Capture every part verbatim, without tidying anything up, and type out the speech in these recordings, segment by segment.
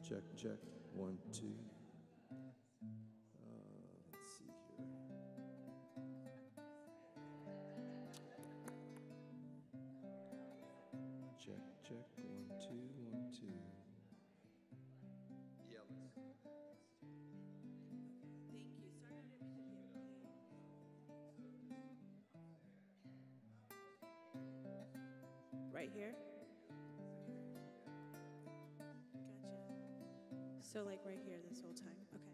Check, check, one, two. Uh, let's see here. Check, check, one, two, one, two. Yeah, let's. Thank you. Sorry I didn't mean to be a pain. Right here? Gotcha. So like right here this whole time. Okay.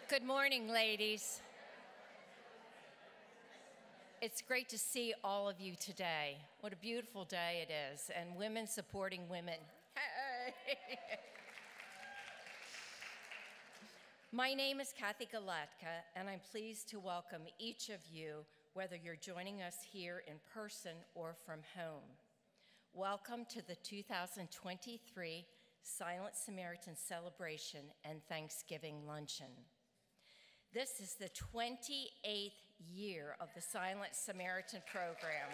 Good morning, ladies. It's great to see all of you today. What a beautiful day it is, and women supporting women. Hey. My name is Cathy Gelatka, and I'm pleased to welcome each of you, whether you're joining us here in person or from home. Welcome to the two thousand twenty-three Silent Samaritan Celebration and Thanksgiving Luncheon. This is the twenty-eighth year of the Silent Samaritan program.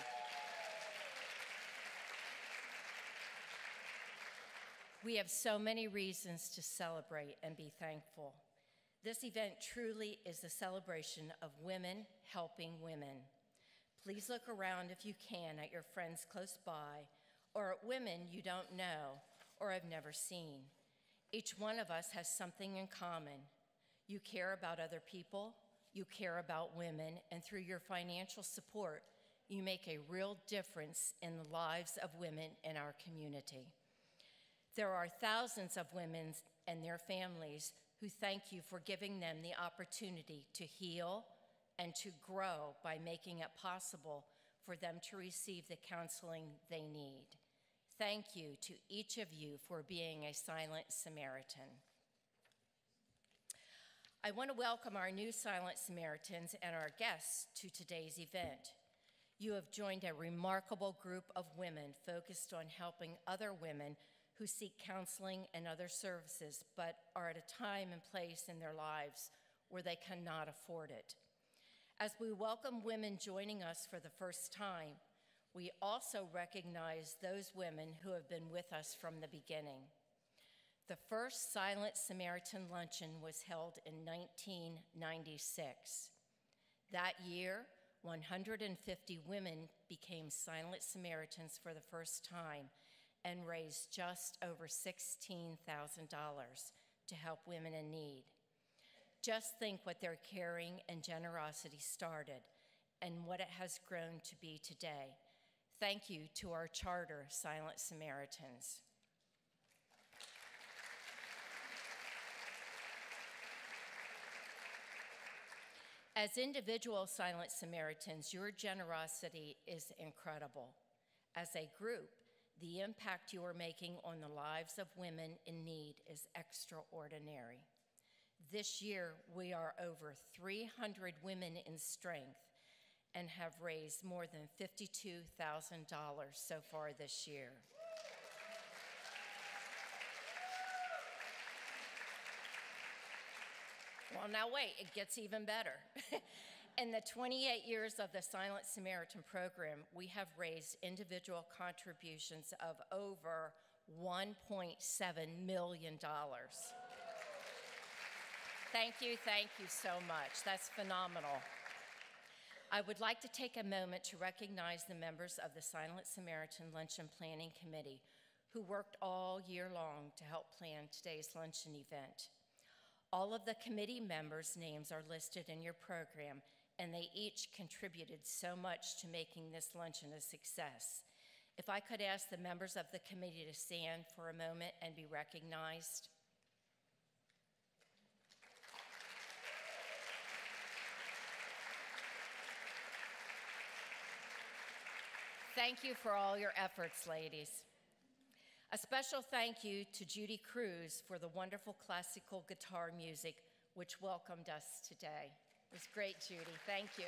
We have so many reasons to celebrate and be thankful. This event truly is a celebration of women helping women. Please look around if you can at your friends close by, or at women you don't know or have never seen. Each one of us has something in common. You care about other people, you care about women, and through your financial support, you make a real difference in the lives of women in our community. There are thousands of women and their families who thank you for giving them the opportunity to heal and to grow by making it possible for them to receive the counseling they need. Thank you to each of you for being a Silent Samaritan. I want to welcome our new Silent Samaritans and our guests to today's event. You have joined a remarkable group of women focused on helping other women who seek counseling and other services, but are at a time and place in their lives where they cannot afford it. As we welcome women joining us for the first time, we also recognize those women who have been with us from the beginning. The first Silent Samaritan Luncheon was held in nineteen ninety-six. That year, one hundred fifty women became Silent Samaritans for the first time and raised just over sixteen thousand dollars to help women in need. Just think what their caring and generosity started and what it has grown to be today. Thank you to our charter, Silent Samaritans. As individual Silent Samaritans, your generosity is incredible. As a group, the impact you are making on the lives of women in need is extraordinary. This year, we are over three hundred women in strength and have raised more than fifty-two thousand dollars so far this year. Well, now wait, it gets even better. In the twenty-eight years of the Silent Samaritan program, we have raised individual contributions of over one point seven million dollars. Thank you, thank you so much. That's phenomenal. I would like to take a moment to recognize the members of the Silent Samaritan Luncheon Planning Committee who worked all year long to help plan today's luncheon event. All of the committee members' names are listed in your program, and they each contributed so much to making this luncheon a success. If I could ask the members of the committee to stand for a moment and be recognized. Thank you for all your efforts, ladies. A special thank you to Judy Cruz for the wonderful classical guitar music which welcomed us today. It was great, Judy. Thank you.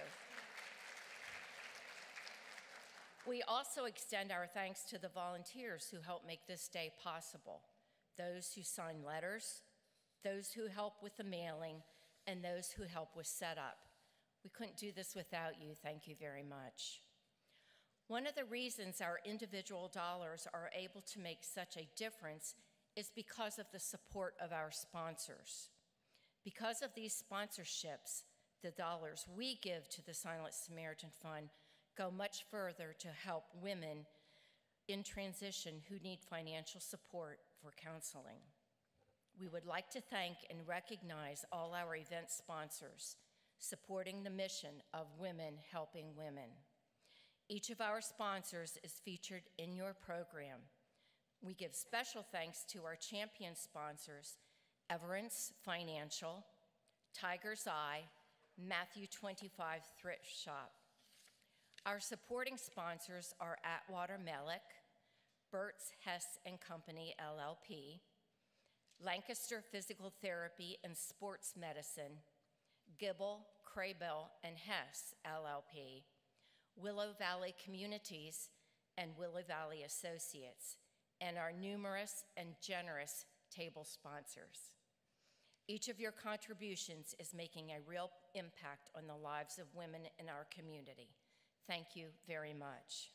We also extend our thanks to the volunteers who helped make this day possible, those who sign letters, those who help with the mailing, and those who help with setup. We couldn't do this without you. Thank you very much. One of the reasons our individual dollars are able to make such a difference is because of the support of our sponsors. Because of these sponsorships, the dollars we give to the Silent Samaritan Fund go much further to help women in transition who need financial support for counseling. We would like to thank and recognize all our event sponsors supporting the mission of women helping women. Each of our sponsors is featured in your program. We give special thanks to our champion sponsors, Everence Financial, Tiger's Eye, Matthew twenty-five Thrift Shop. Our supporting sponsors are Atwater Mellick, Burt's Hess and Company, L L P, Lancaster Physical Therapy and Sports Medicine, Gibble, Crabell, and Hess, L L P, Willow Valley Communities, and Willow Valley Associates, and our numerous and generous table sponsors. Each of your contributions is making a real impact on the lives of women in our community. Thank you very much.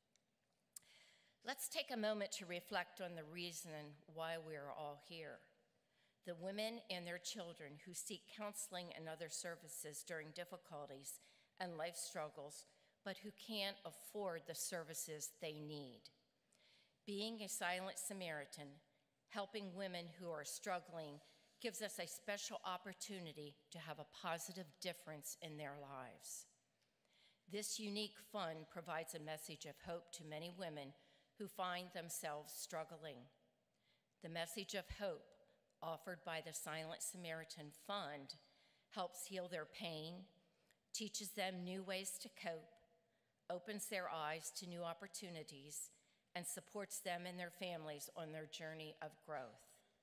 Let's take a moment to reflect on the reason why we are all here. The women and their children who seek counseling and other services during difficulties and life struggles, but who can't afford the services they need. Being a Silent Samaritan, helping women who are struggling, gives us a special opportunity to have a positive difference in their lives. This unique fund provides a message of hope to many women who find themselves struggling. The message of hope offered by the Silent Samaritan Fund helps heal their pain, teaches them new ways to cope, opens their eyes to new opportunities, and supports them and their families on their journey of growth.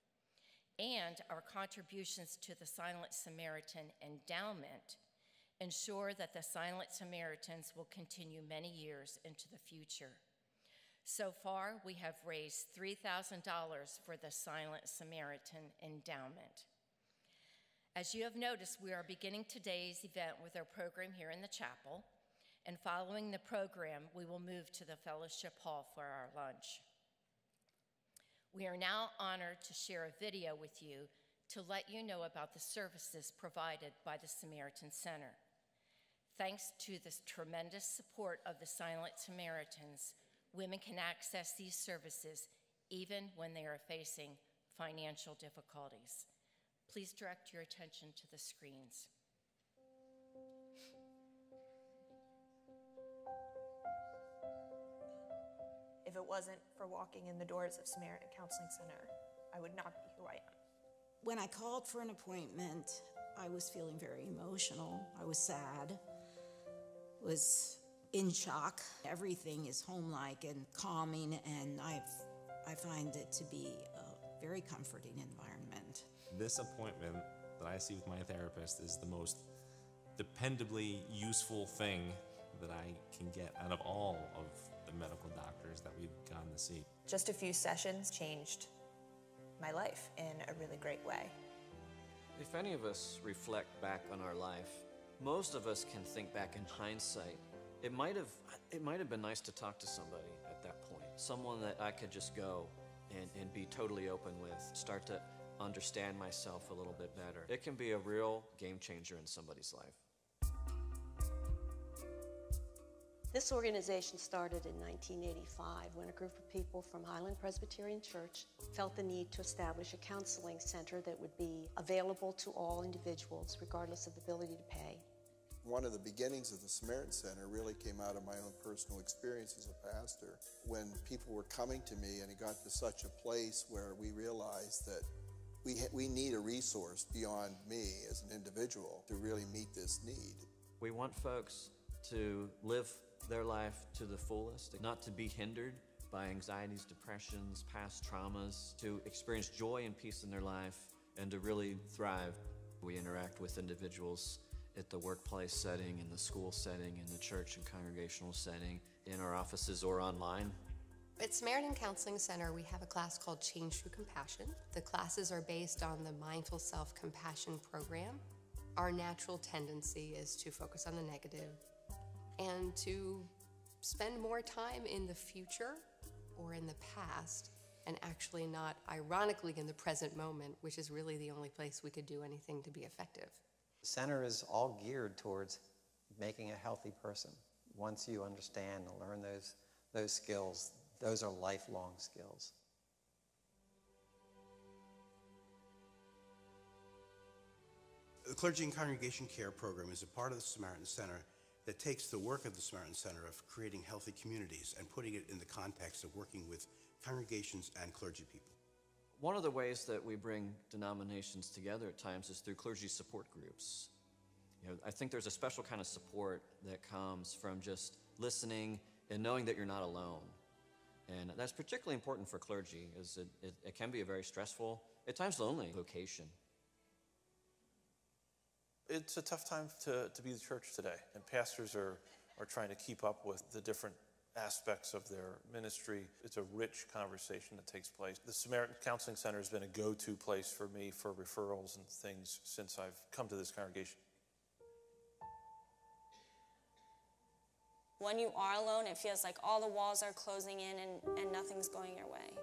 And our contributions to the Silent Samaritan Endowment ensure that the Silent Samaritans will continue many years into the future. So far, we have raised three thousand dollars for the Silent Samaritan Endowment. As you have noticed, we are beginning today's event with our program here in the chapel, and following the program, we will move to the fellowship hall for our lunch. We are now honored to share a video with you to let you know about the services provided by the Samaritan Center. Thanks to the tremendous support of the Silent Samaritans, women can access these services even when they are facing financial difficulties. Please direct your attention to the screens. If it wasn't for walking in the doors of Samaritan Counseling Center, I would not be who I am. When I called for an appointment, I was feeling very emotional. I was sad, was in shock. Everything is home-like and calming, and I've, I find it to be a very comforting environment. This appointment that I see with my therapist is the most dependably useful thing that I can get out of all of the medical doctors that we've gone to see. Just a few sessions changed my life in a really great way. If any of us reflect back on our life, most of us can think back in hindsight. It might have, it might have been nice to talk to somebody at that point, someone that I could just go and, and be totally open with, start to understand myself a little bit better. It can be a real game changer in somebody's life. This organization started in nineteen eighty-five when a group of people from Highland Presbyterian Church felt the need to establish a counseling center that would be available to all individuals regardless of the ability to pay. One of the beginnings of the Samaritan Center really came out of my own personal experience as a pastor. When people were coming to me and it got to such a place where we realized that we, ha we need a resource beyond me as an individual to really meet this need. We want folks to live their life to the fullest, not to be hindered by anxieties, depressions, past traumas, to experience joy and peace in their life, and to really thrive. We interact with individuals at the workplace setting, in the school setting, in the church and congregational setting, in our offices or online. At Samaritan Counseling Center, we have a class called Change Through Compassion. The classes are based on the Mindful Self-Compassion program. Our natural tendency is to focus on the negative and to spend more time in the future or in the past, and actually not, ironically, in the present moment, which is really the only place we could do anything to be effective. The center is all geared towards making a healthy person. Once you understand and learn those, those skills, those are lifelong skills. The Clergy and Congregation Care Program is a part of the Samaritan Center that takes the work of the Samaritan Center of creating healthy communities and putting it in the context of working with congregations and clergy people. One of the ways that we bring denominations together at times is through clergy support groups. You know, I think there's a special kind of support that comes from just listening and knowing that you're not alone. And that's particularly important for clergy, as it, it, it can be a very stressful, at times lonely vocation. It's a tough time to, to be the church today, and pastors are, are trying to keep up with the different aspects of their ministry. It's a rich conversation that takes place. The Samaritan Counseling Center has been a go-to place for me for referrals and things since I've come to this congregation. When you are alone, it feels like all the walls are closing in and, and nothing's going your way.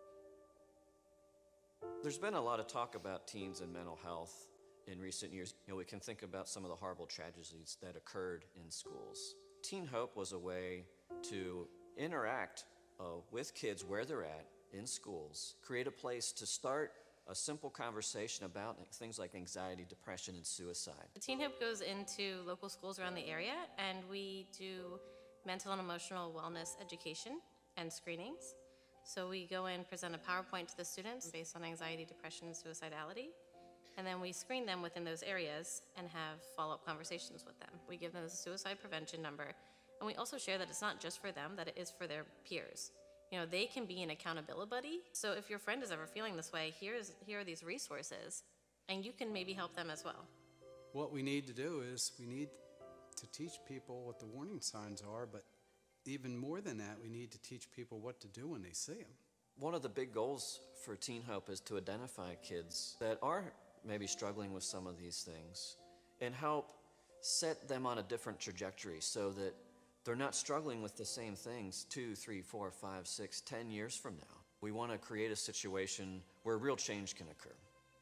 There's been a lot of talk about teens and mental health in recent years. You know, we can think about some of the horrible tragedies that occurred in schools. Teen Hope was a way to interact uh, with kids where they're at in schools, create a place to start a simple conversation about things like anxiety, depression, and suicide. Teen Hope goes into local schools around the area, and we do mental and emotional wellness education and screenings. So we go in, present a PowerPoint to the students based on anxiety, depression, and suicidality, and then we screen them within those areas and have follow-up conversations with them. We give them a suicide prevention number, and we also share that it's not just for them, that it is for their peers. You know, they can be an accountability buddy. So if your friend is ever feeling this way, here's, here are these resources, and you can maybe help them as well. What we need to do is we need to teach people what the warning signs are, but even more than that, we need to teach people what to do when they see them. One of the big goals for Teen Hope is to identify kids that are maybe struggling with some of these things and help set them on a different trajectory so that they're not struggling with the same things two, three, four, five, six, ten years from now. We want to create a situation where real change can occur.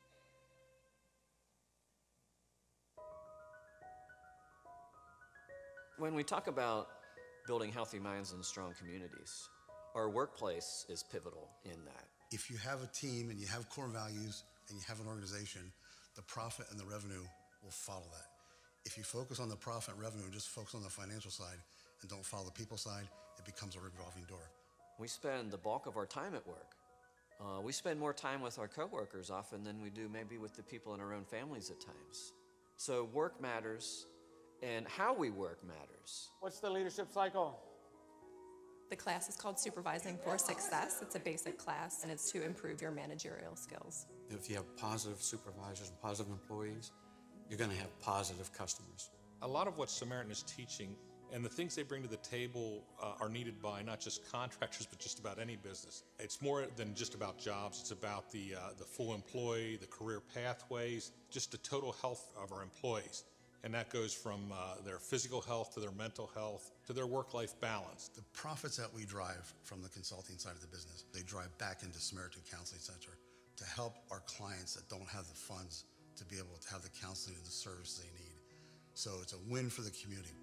When we talk about building healthy minds and strong communities, our workplace is pivotal in that. If you have a team and you have core values and you have an organization, the profit and the revenue will follow that. If you focus on the profit and revenue and just focus on the financial side and don't follow the people side, it becomes a revolving door. We spend the bulk of our time at work. Uh, we spend more time with our coworkers often than we do maybe with the people in our own families at times. So work matters, and how we work matters. What's the leadership cycle? The class is called Supervising for Success. It's a basic class, and it's to improve your managerial skills. If you have positive supervisors and positive employees, you're going to have positive customers. A lot of what Samaritan is teaching and the things they bring to the table uh, are needed by not just contractors, but just about any business. It's more than just about jobs. It's about the, uh, the full employee, the career pathways, just the total health of our employees. And that goes from uh, their physical health to their mental health to their work-life balance. The profits that we drive from the consulting side of the business, they drive back into Samaritan Counseling Center to help our clients that don't have the funds to be able to have the counseling and the service they need. So it's a win for the community.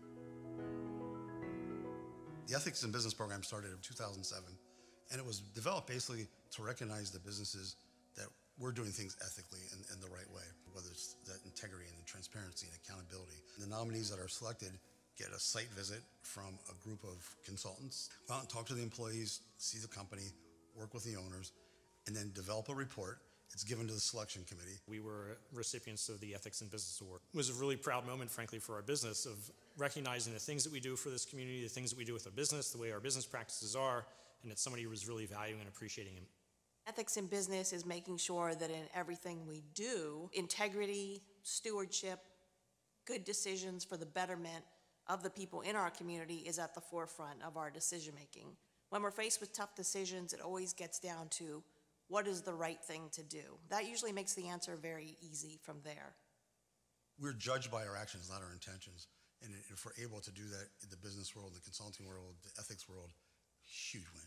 The Ethics in Business program started in two thousand seven, and it was developed basically to recognize the businesses that we're doing things ethically and in, in the right way, whether it's that integrity and the transparency and accountability. The nominees that are selected get a site visit from a group of consultants, go out and talk to the employees, see the company, work with the owners, and then develop a report. It's given to the selection committee. We were recipients of the Ethics in Business Award. It was a really proud moment, frankly, for our business of recognizing the things that we do for this community, the things that we do with our business, the way our business practices are, and that somebody was really valuing and appreciating them. Ethics in business is making sure that in everything we do, integrity, stewardship, good decisions for the betterment of the people in our community is at the forefront of our decision making. When we're faced with tough decisions, it always gets down to what is the right thing to do. That usually makes the answer very easy from there. We're judged by our actions, not our intentions. And if we're able to do that in the business world, the consulting world, the ethics world, huge win.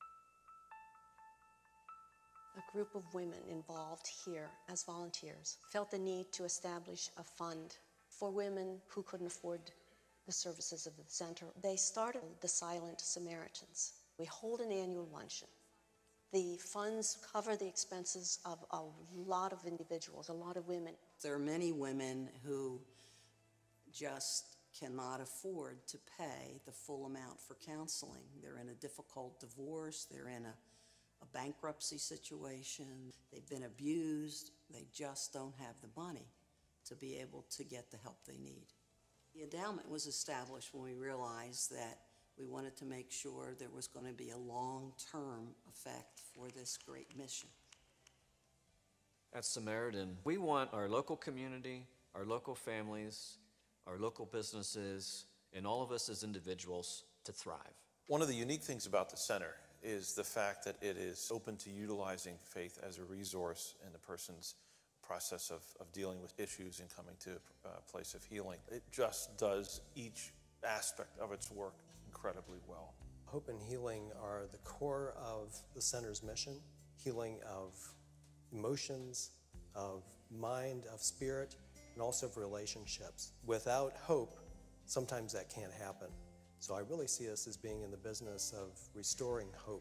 A group of women involved here as volunteers felt the need to establish a fund for women who couldn't afford the services of the center. They started the Silent Samaritans. We hold an annual luncheon. The funds cover the expenses of a lot of individuals, a lot of women. There are many women who just cannot afford to pay the full amount for counseling. They're in a difficult divorce, they're in a a bankruptcy situation, they've been abused, they just don't have the money to be able to get the help they need. The endowment was established when we realized that we wanted to make sure there was going to be a long-term effect for this great mission. At Samaritan, we want our local community, our local families, our local businesses, and all of us as individuals to thrive. One of the unique things about the center is the fact that it is open to utilizing faith as a resource in the person's process of, of dealing with issues and coming to a place of healing. It just does each aspect of its work incredibly well. Hope and healing are the core of the center's mission, healing of emotions, of mind, of spirit, and also of relationships. Without hope, sometimes that can't happen. So I really see us as being in the business of restoring hope.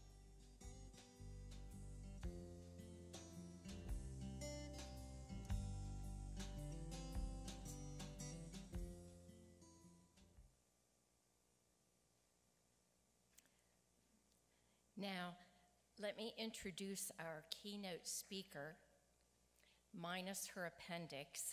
Now, let me introduce our keynote speaker, minus her appendix,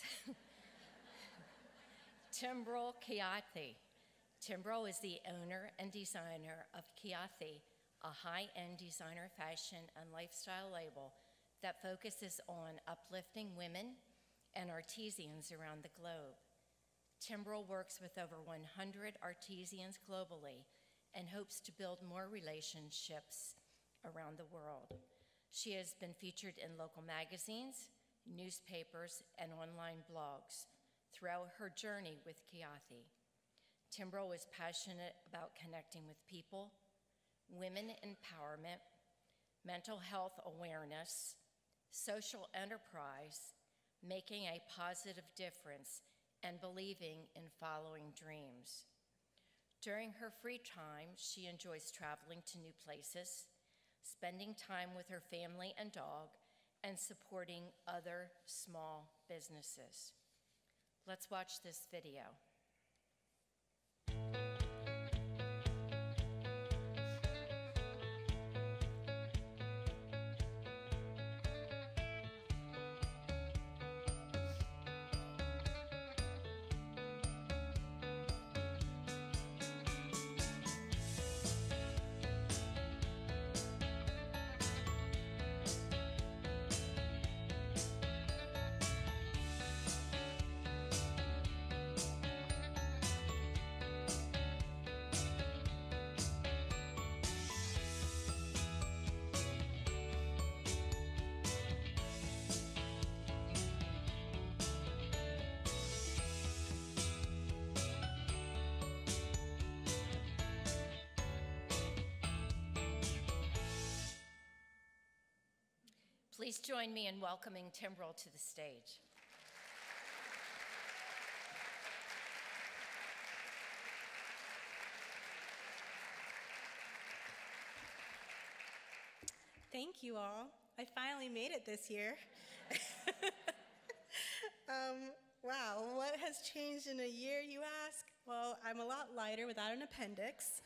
Timbrel Adidala. Timbrel is the owner and designer of CHYATEE, a high-end designer fashion and lifestyle label that focuses on uplifting women and artisans around the globe. Timbrel works with over one hundred artisans globally and hopes to build more relationships around the world. She has been featured in local magazines, newspapers, and online blogs throughout her journey with CHYATEE. Timbrel is passionate about connecting with people, women empowerment, mental health awareness, social enterprise, making a positive difference, and believing in following dreams. During her free time, she enjoys traveling to new places, spending time with her family and dog, and supporting other small businesses. Let's watch this video. Please join me in welcoming Timbrel to the stage. Thank you all. I finally made it this year. um, wow, what has changed in a year, you ask? Well, I'm a lot lighter without an appendix.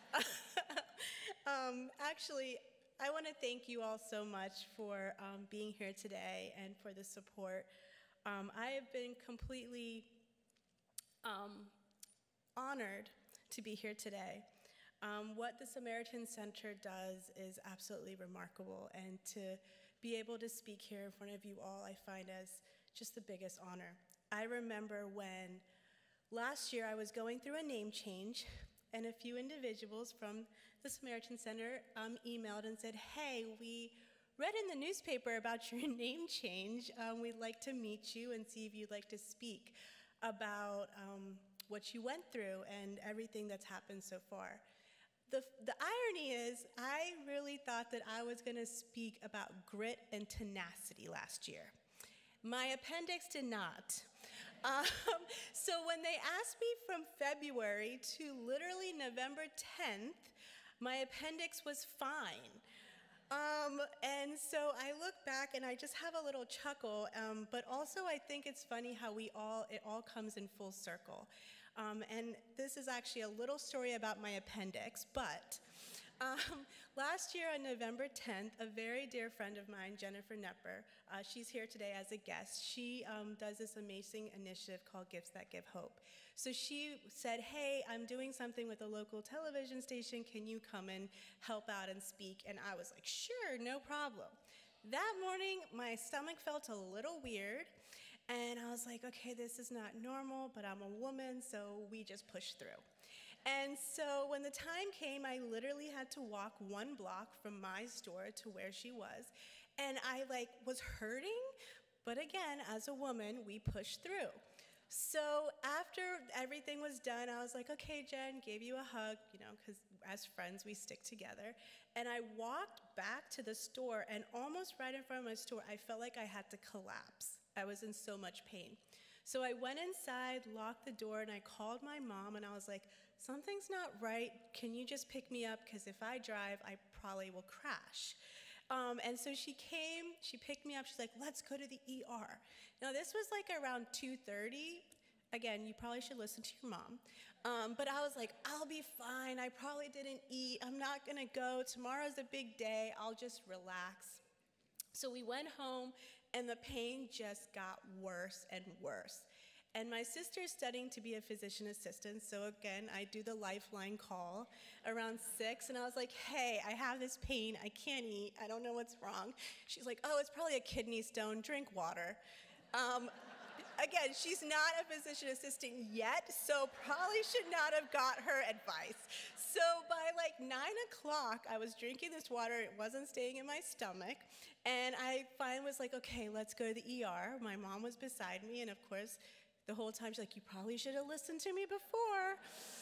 um, actually, I want to thank you all so much for um, being here today and for the support. Um, I have been completely um, honored to be here today. Um, what the Samaritan Center does is absolutely remarkable, and to be able to speak here in front of you all, I find as just the biggest honor. I remember when last year I was going through a name change, and a few individuals from the Samaritan Center um, emailed and said, hey, we read in the newspaper about your name change. Um, we'd like to meet you and see if you'd like to speak about um, what you went through and everything that's happened so far. The, the irony is, I really thought that I was gonna speak about grit and tenacity last year. My appendix did not. Um, so when they asked me from February to literally November tenth, my appendix was fine. Um, and so I look back and I just have a little chuckle, um, but also I think it's funny how we all, it all comes in full circle. Um, and this is actually a little story about my appendix, but Um, last year on November tenth, a very dear friend of mine, Jennifer Nepper, uh, she's here today as a guest. She um, does this amazing initiative called Gifts That Give Hope. So she said, hey, I'm doing something with a local television station. Can you come and help out and speak? And I was like, sure, no problem. That morning, my stomach felt a little weird. And I was like, okay, this is not normal, but I'm a woman, so we just pushed through. And so when the time came, I literally had to walk one block from my store to where she was. And I like was hurting, but again, as a woman, we pushed through. So after everything was done, I was like, okay, Jen, gave you a hug, you know, because as friends, we stick together. And I walked back to the store, and almost right in front of my store, I felt like I had to collapse. I was in so much pain. So I went inside, locked the door, and I called my mom, and I was like, something's not right. Can you just pick me up? Because if I drive, I probably will crash. Um, and so she came, she picked me up, she's like, let's go to the E R. Now this was like around two thirty. Again, you probably should listen to your mom. Um, but I was like, I'll be fine, I probably didn't eat, I'm not gonna go, tomorrow's a big day, I'll just relax. So we went home, and the pain just got worse and worse. And my sister's studying to be a physician assistant, so again, I do the lifeline call around six, and I was like, hey, I have this pain, I can't eat, I don't know what's wrong. She's like, oh, it's probably a kidney stone, drink water. Um, again, she's not a physician assistant yet, so probably should not have got her advice. So by like nine o'clock, I was drinking this water, it wasn't staying in my stomach, and I finally was like, okay, let's go to the E R. My mom was beside me, and of course, the whole time she's like, you probably should have listened to me before.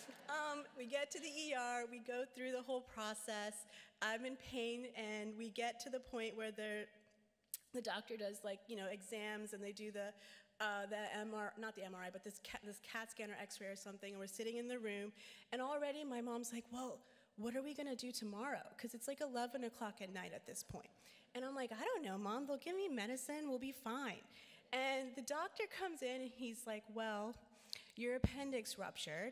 Um, we get to the E R, we go through the whole process. I'm in pain, and we get to the point where the the doctor does like, you know, exams, and they do the uh, the M R, not the M R I, but this CAT, this CAT scan or X-ray or something, and we're sitting in the room, and already my mom's like, well, what are we gonna do tomorrow? Because it's like eleven o'clock at night at this point. And I'm like, I don't know, Mom, they'll give me medicine, we'll be fine. And the doctor comes in, and he's like, well, your appendix ruptured,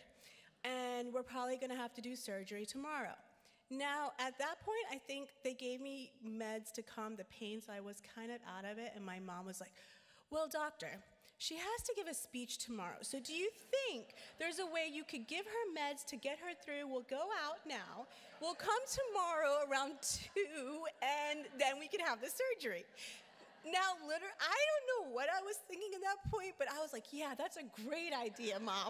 and we're probably gonna have to do surgery tomorrow. Now, at that point, I think they gave me meds to calm the pain, so I was kind of out of it, and my mom was like, well, doctor, she has to give a speech tomorrow, so do you think there's a way you could give her meds to get her through? We'll go out now, we'll come tomorrow around two, and then we can have the surgery. Now, literally, I don't know what I was thinking at that point, but I was like, yeah, that's a great idea, Mom.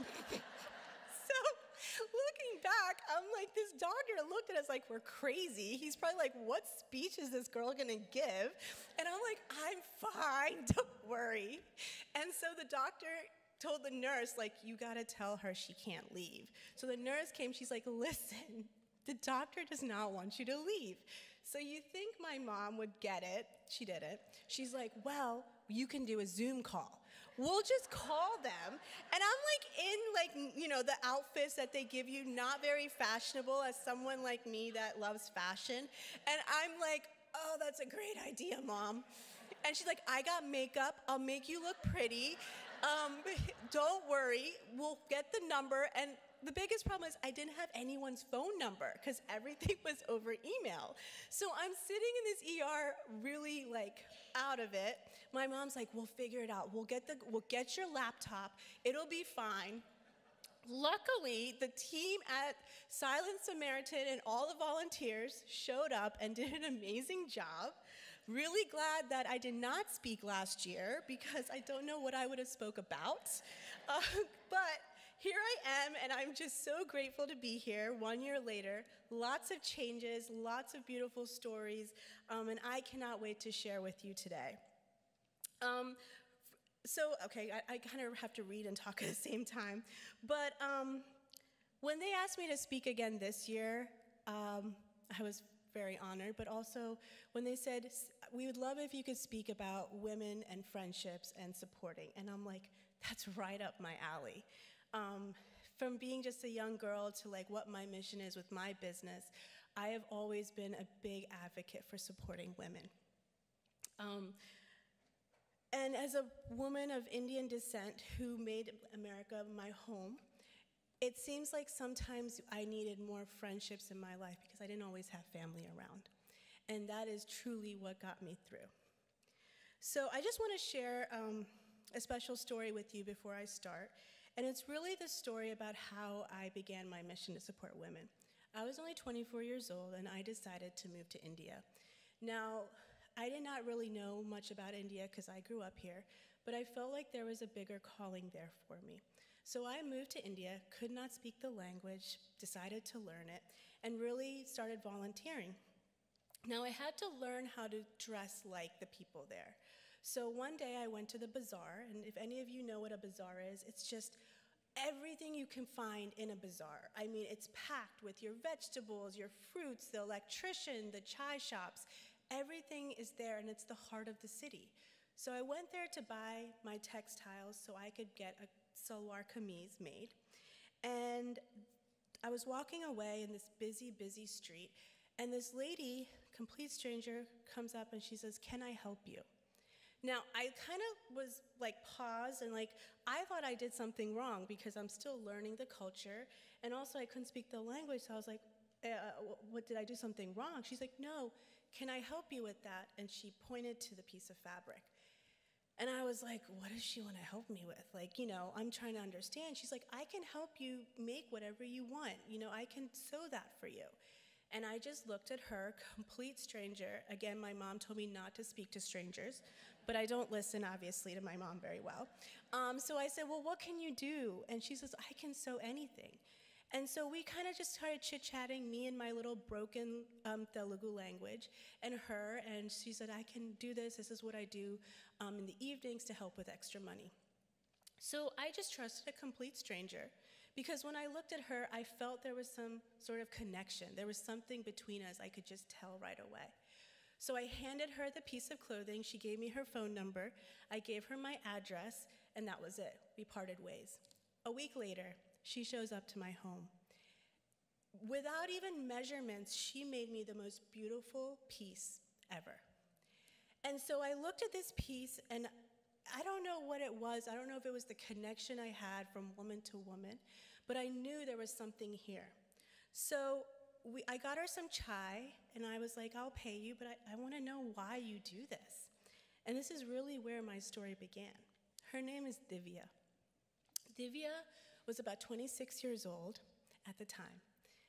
So, looking back, I'm like, this doctor looked at us like we're crazy. He's probably like, what speech is this girl gonna give? And I'm like, I'm fine, don't worry. And so the doctor told the nurse, like, you gotta tell her she can't leave. So the nurse came, she's like, listen, the doctor does not want you to leave. So you think my mom would get it. She didn't. She's like, well, you can do a Zoom call. We'll just call them. And I'm like in like, you know, the outfits that they give you, not very fashionable as someone like me that loves fashion. And I'm like, oh, that's a great idea, Mom. And she's like, I got makeup. I'll make you look pretty. Um, don't worry. We'll get the number. And the biggest problem is I didn't have anyone's phone number because everything was over email. So I'm sitting in this E R really like out of it. My mom's like, we'll figure it out. We'll get, the, we'll get your laptop. It'll be fine. Luckily, the team at Silent Samaritan and all the volunteers showed up and did an amazing job. Really glad that I did not speak last year because I don't know what I would have spoke about. Uh, but here I am, and I'm just so grateful to be here one year later. Lots of changes, lots of beautiful stories, um, and I cannot wait to share with you today. Um, so, okay, I, I kind of have to read and talk at the same time. But um, when they asked me to speak again this year, um, I was very honored, but also when they said, we would love if you could speak about women and friendships and supporting. And I'm like, that's right up my alley. Um, from being just a young girl to like what my mission is with my business, I have always been a big advocate for supporting women. Um, and as a woman of Indian descent who made America my home, it seems like sometimes I needed more friendships in my life because I didn't always have family around. And that is truly what got me through. So I just want to share um, a special story with you before I start. And it's really the story about how I began my mission to support women. I was only twenty-four years old, and I decided to move to India. Now, I did not really know much about India because I grew up here, but I felt like there was a bigger calling there for me. So I moved to India, could not speak the language, decided to learn it, and really started volunteering. Now, I had to learn how to dress like the people there. So one day I went to the bazaar, and if any of you know what a bazaar is, it's just everything you can find in a bazaar. I mean, it's packed with your vegetables, your fruits, the electrician, the chai shops. Everything is there, and it's the heart of the city. So I went there to buy my textiles so I could get a salwar kameez made. And I was walking away in this busy, busy street, and this lady, complete stranger, comes up and she says, "Can I help you?" Now, I kind of was like paused and like, I thought I did something wrong because I'm still learning the culture, and also I couldn't speak the language, so I was like, uh, what, did I do something wrong? She's like, "No, can I help you with that?" And she pointed to the piece of fabric. And I was like, what does she want to help me with? Like, you know, I'm trying to understand. She's like, "I can help you make whatever you want. You know, I can sew that for you." And I just looked at her, complete stranger. Again, my mom told me not to speak to strangers, but I don't listen, obviously, to my mom very well. Um, so I said, "Well, what can you do?" And she says, "I can sew anything." And so we kind of just started chit-chatting, me and my little broken um, Telugu language, and her, and she said, "I can do this, this is what I do um, in the evenings to help with extra money." So I just trusted a complete stranger, because when I looked at her, I felt there was some sort of connection. There was something between us I could just tell right away. So I handed her the piece of clothing, she gave me her phone number, I gave her my address, and that was it. We parted ways. A week later, she shows up to my home. Without even measurements, she made me the most beautiful piece ever. And so I looked at this piece, and I don't know what it was. I don't know if it was the connection I had from woman to woman, but I knew there was something here. So we, I got her some chai, and I was like, "I'll pay you, but I, I want to know why you do this." And this is really where my story began. Her name is Divya. Divya was about twenty-six years old at the time.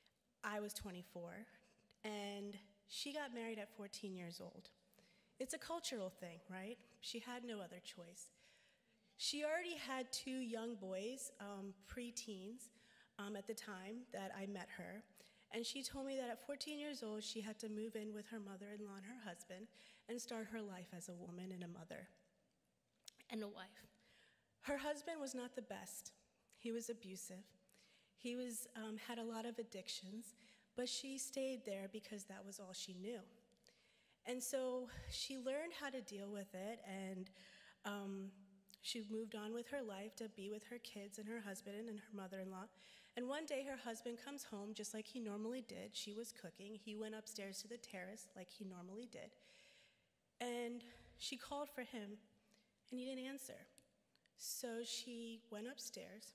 I was twenty-four, and she got married at fourteen years old. It's a cultural thing, right? She had no other choice. She already had two young boys, um, pre-teens, um, at the time that I met her, and she told me that at fourteen years old, she had to move in with her mother-in-law and her husband and start her life as a woman and a mother and a wife. Her husband was not the best. He was abusive. He was, um, had a lot of addictions, but she stayed there because that was all she knew. And so she learned how to deal with it, and um, she moved on with her life to be with her kids and her husband and her mother-in-law. And one day her husband comes home just like he normally did. She was cooking. He went upstairs to the terrace like he normally did. And she called for him, and he didn't answer. So she went upstairs,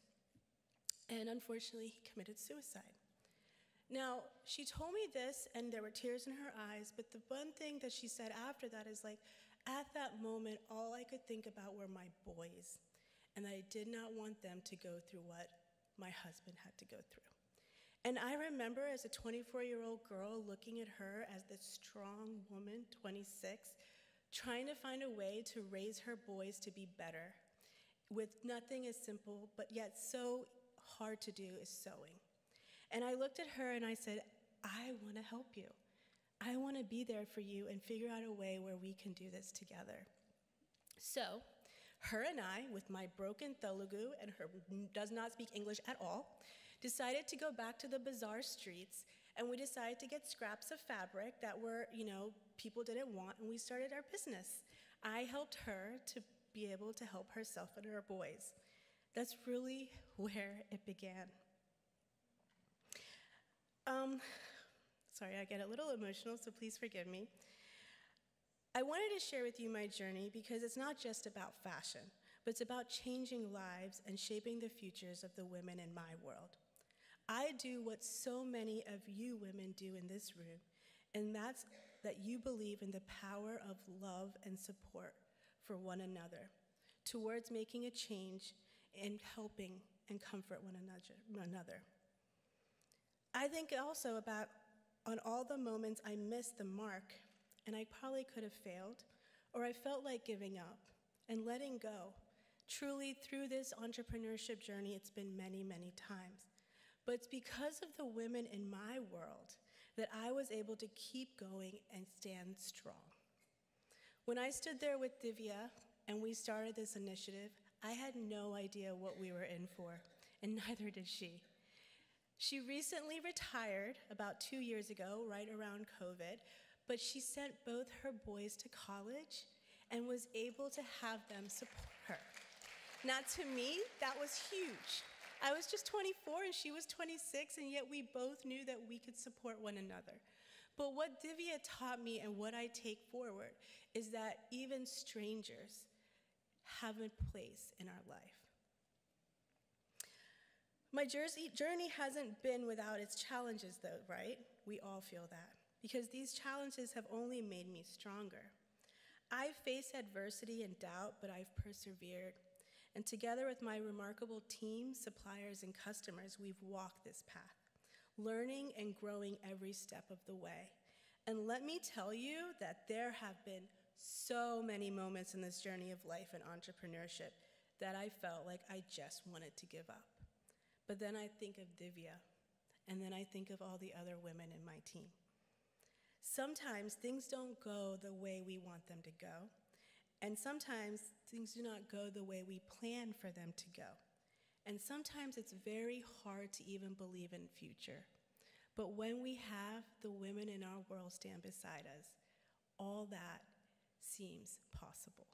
and unfortunately, he committed suicide. Now, she told me this, and there were tears in her eyes, but the one thing that she said after that is like, at that moment, all I could think about were my boys, and I did not want them to go through what my husband had to go through. And I remember as a twenty-four-year-old girl looking at her as this strong woman, twenty-six, trying to find a way to raise her boys to be better with nothing as simple, but yet so hard to do as sewing. And I looked at her and I said, "I want to help you. I want to be there for you and figure out a way where we can do this together." So her and I, with my broken Telugu, and her does not speak English at all, decided to go back to the bazaar streets, and we decided to get scraps of fabric that were, you know, people didn't want, and we started our business. I helped her to be able to help herself and her boys. That's really where it began. Um, sorry, I get a little emotional, so please forgive me. I wanted to share with you my journey because it's not just about fashion, but it's about changing lives and shaping the futures of the women in my world. I do what so many of you women do in this room, and that's that you believe in the power of love and support for one another, towards making a change and helping and comfort one another. I think also about on all the moments I missed the mark, and I probably could have failed, or I felt like giving up and letting go. Truly, through this entrepreneurship journey, it's been many, many times. But it's because of the women in my world that I was able to keep going and stand strong. When I stood there with Divya and we started this initiative, I had no idea what we were in for, and neither did she. She recently retired about two years ago, right around COVID, but she sent both her boys to college and was able to have them support her. Now, to me, that was huge. I was just twenty-four and she was twenty-six, and yet we both knew that we could support one another. But what Divya taught me and what I take forward is that even strangers have a place in our life. My journey hasn't been without its challenges though, right? We all feel that, because these challenges have only made me stronger. I've faced adversity and doubt, but I've persevered. And together with my remarkable team, suppliers, and customers, we've walked this path, learning and growing every step of the way. And let me tell you that there have been so many moments in this journey of life and entrepreneurship that I felt like I just wanted to give up. But then I think of Divya, and then I think of all the other women in my team. Sometimes things don't go the way we want them to go, and sometimes things do not go the way we plan for them to go. And sometimes it's very hard to even believe in future. But when we have the women in our world stand beside us, all that seems possible.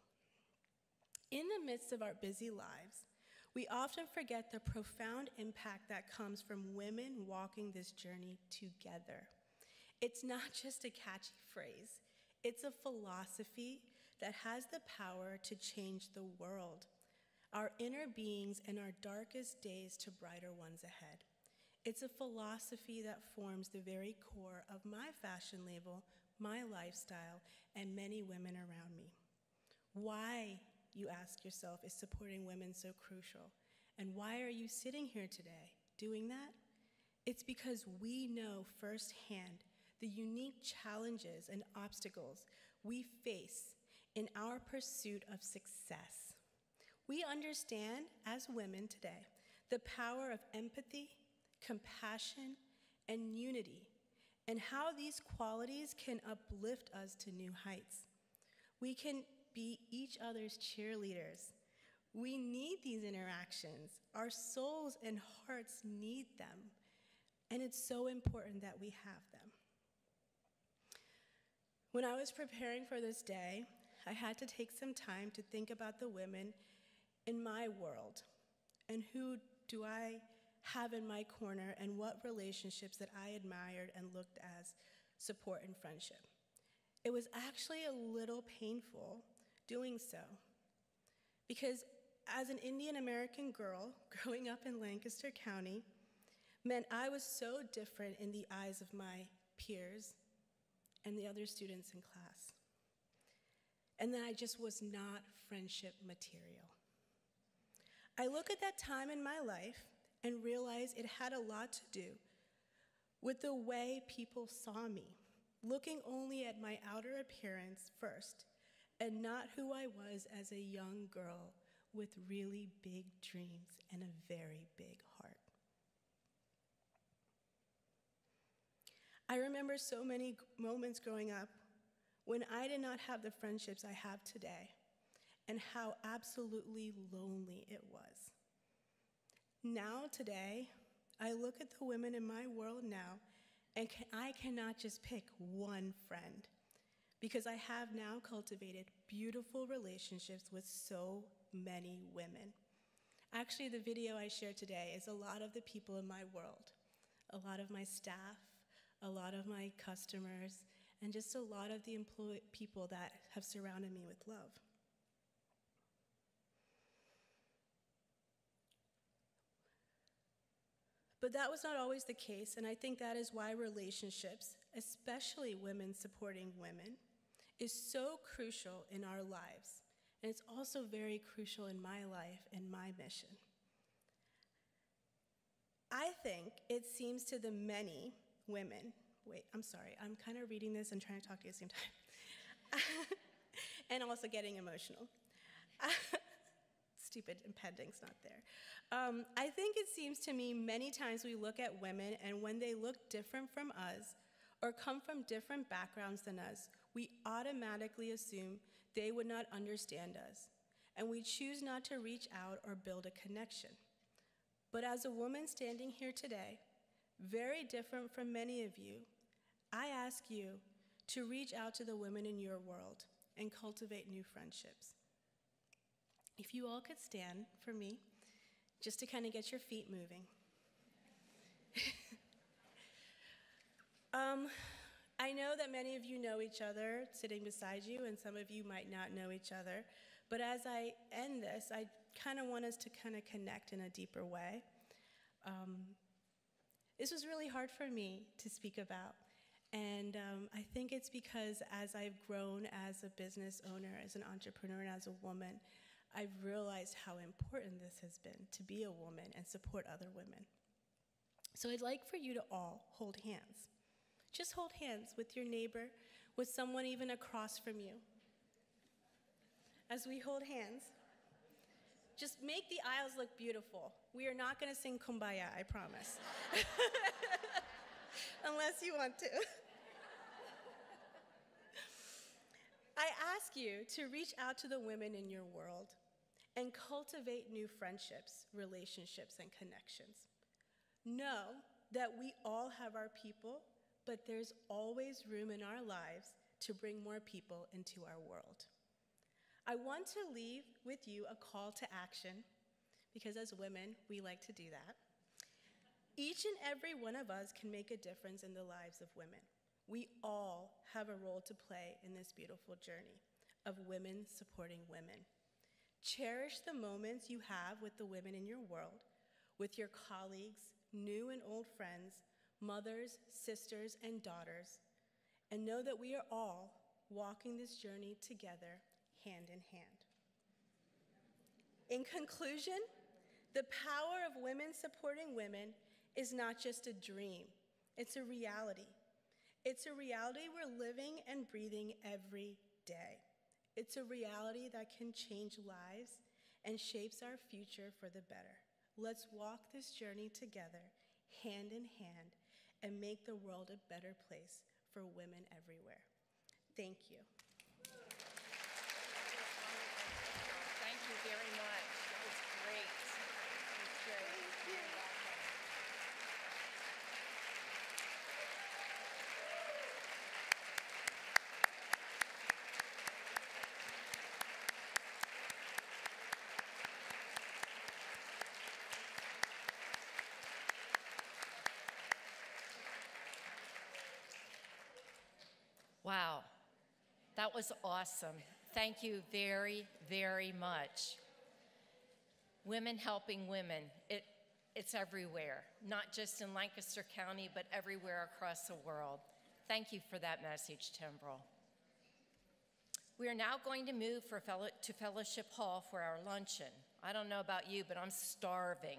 In the midst of our busy lives, we often forget the profound impact that comes from women walking this journey together. It's not just a catchy phrase, it's a philosophy that has the power to change the world, our inner beings and our darkest days to brighter ones ahead. It's a philosophy that forms the very core of my fashion label, my lifestyle, and many women around me. Why, you ask yourself, is supporting women so crucial? And why are you sitting here today doing that? It's because we know firsthand the unique challenges and obstacles we face in our pursuit of success. We understand, as women today, the power of empathy, compassion, and unity, and how these qualities can uplift us to new heights. We can be each other's cheerleaders. We need these interactions. Our souls and hearts need them, and it's so important that we have them. When I was preparing for this day, I had to take some time to think about the women in my world and who do I have in my corner and what relationships that I admired and looked as support and friendship. It was actually a little painful doing so, because as an Indian American girl growing up in Lancaster County meant I was so different in the eyes of my peers and the other students in class. And then I just was not friendship material. I look at that time in my life and realize it had a lot to do with the way people saw me, looking only at my outer appearance first, and not who I was as a young girl with really big dreams and a very big heart. I remember so many moments growing up when I did not have the friendships I have today, and how absolutely lonely it was. Now, today, I look at the women in my world now, and can, I cannot just pick one friend, because I have now cultivated beautiful relationships with so many women. Actually, the video I shared today is a lot of the people in my world, a lot of my staff, a lot of my customers, and just a lot of the employee people that have surrounded me with love. But that was not always the case, and I think that is why relationships, especially women supporting women, is so crucial in our lives. And it's also very crucial in my life and my mission. I think it seems to the many women, wait, I'm sorry, I'm kind of reading this and trying to talk to you at the same time. And also getting emotional. Stupid impending's not there. Um, I think it seems to me many times we look at women, and when they look different from us or come from different backgrounds than us, we automatically assume they would not understand us, and we choose not to reach out or build a connection. But as a woman standing here today, very different from many of you, I ask you to reach out to the women in your world and cultivate new friendships. If you all could stand for me, just to kind of get your feet moving. um, I know that many of you know each other sitting beside you, and some of you might not know each other. But as I end this, I kind of want us to kind of connect in a deeper way. Um, this was really hard for me to speak about. And um, I think it's because as I've grown as a business owner, as an entrepreneur, and as a woman, I've realized how important this has been to be a woman and support other women. So I'd like for you to all hold hands. Just hold hands with your neighbor, with someone even across from you. As we hold hands, just make the aisles look beautiful. We are not going to sing Kumbaya, I promise. Unless you want to. I ask you to reach out to the women in your world and cultivate new friendships, relationships, and connections. Know that we all have our people, but there's always room in our lives to bring more people into our world. I want to leave with you a call to action, because as women, we like to do that. Each and every one of us can make a difference in the lives of women. We all have a role to play in this beautiful journey of women supporting women. Cherish the moments you have with the women in your world, with your colleagues, new and old friends, mothers, sisters, and daughters, and know that we are all walking this journey together, hand in hand. In conclusion, the power of women supporting women is not just a dream, it's a reality. It's a reality we're living and breathing every day. It's a reality that can change lives and shapes our future for the better. Let's walk this journey together, hand in hand, and make the world a better place for women everywhere. Thank you. Thank you very much. That was great. That was great. Thank you. Wow, that was awesome. Thank you very, very much. Women helping women, it, it's everywhere, not just in Lancaster County, but everywhere across the world. Thank you for that message, Timbrel. We are now going to move for fellow, to Fellowship Hall for our luncheon. I don't know about you, but I'm starving.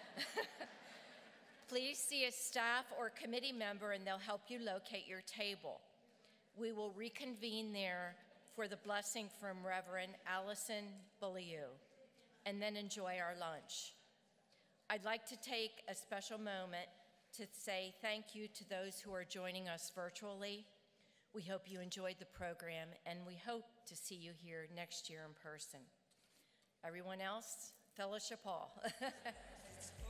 Please see a staff or committee member and they'll help you locate your table. We will reconvene there for the blessing from Reverend Allison Beaulieu, and then enjoy our lunch. I'd like to take a special moment to say thank you to those who are joining us virtually. We hope you enjoyed the program, and we hope to see you here next year in person. Everyone else, Fellowship Hall.